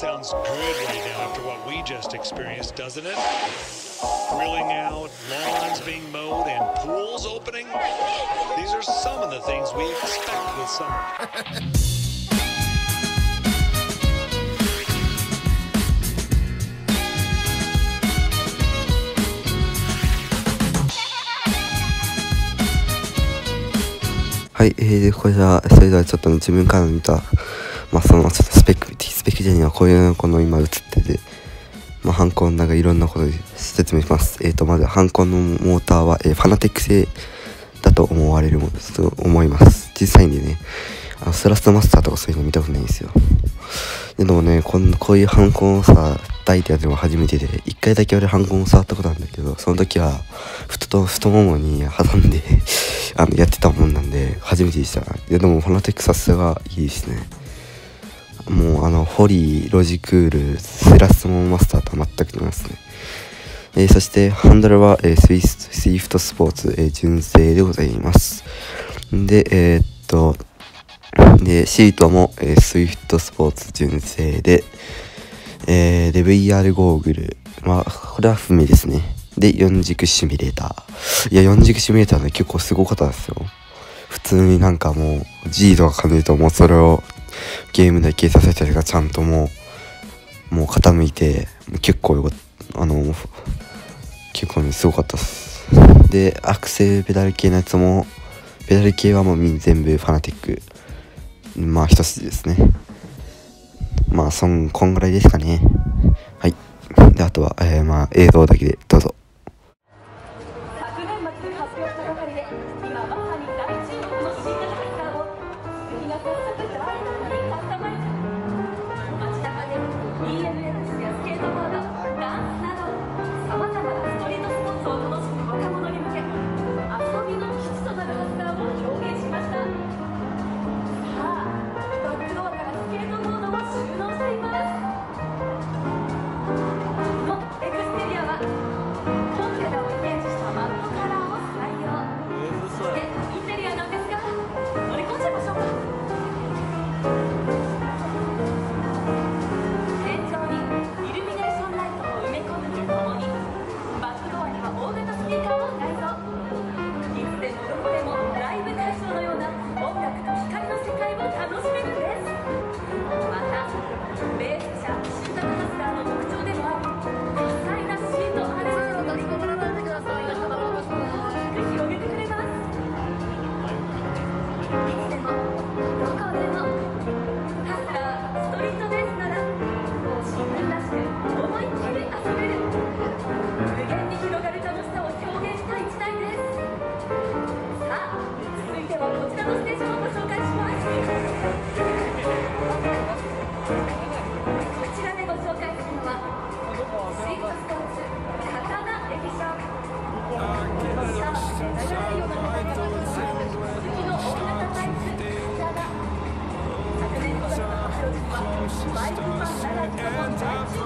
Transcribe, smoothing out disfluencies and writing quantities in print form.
sounds good right now after what we just experienced, doesn't it? Grilling out, lawns being mowed, and pools opening. These are some of the things we expect with summer. はい、で、これは、それではちょっと自分から見た、その、ちょっとスペック的にはこういうこの今映ってて、ハンコンなんかいろんなことで説明します。まず、ハンコンのモーターは、ファナテック製だと思われるものと思います。実際にね、スラストマスターとかそういうの見たことないんですよ。でもね、こういうハンコンをさ、抱いてやるのは初めてで、一回だけ俺ハンコンを触ったことあるんだけど、その時は、太ももに挟んでやってたもんなんで、初めてでした。でも、ファナテックさすがいいですね。もう、ホリー、ロジクール、スラストマスターとは全く違いますね。そして、ハンドルは、スイフトスポーツ、純正でございます。で、シートも、スイフトスポーツ純正で、VR ゴーグル。これは不明ですね。で、4軸シミュレーター。いや、4軸シミュレーターね、結構すごかったですよ。普通になんかもう、G とか感じるともうそれをゲームで計算させたりがちゃんともう傾いて、結構結構ね、すごかったです。で、アクセルペダル系のやつも、ペダル系はもう全部ファナティック。一筋ですね。こんぐらいですかね。はい。で、あとは、映像だけでどうぞ。 昨年末に発表したばかりで、今まさに大注目の新型カスターを、次が早速ドライバーにカスタマイズ。街中で BMX やスケートボード、ダンスなど、さまざまなストリートスポーツを楽しむ若者に向け、遊びの基地となるカスターを表現しました。バックドアからスケートボードを収納しています。このエクステリアはコンテナをイメージしたマットカラーを採用。そしてインテリアなんですが、乗り込んじゃいましょうか。天井にイルミネーションライトを埋め込むとともに、バックドアには大型スピーカーを内蔵。いつでもどこでもライブ会場のような音楽と光の世界を楽しめるんです。また、ベース車新型カスターの特徴でもある多彩なシートアレンジにより、ストリート幅を大きく広げてくれます。いつでもどこでもハスラーストリートベースなら、自分らしく思いっきり遊べる、無限に広がる楽しさを表現した一台です。さあ、続いてはこちらのステーションをご紹介します。こちらでご紹介するのはスイフトスポーツ刀エディション。こちら流れるような形が特徴の鈴木の大型タイプ刀。昨年5月の発表時にはバイクファンならずとも大注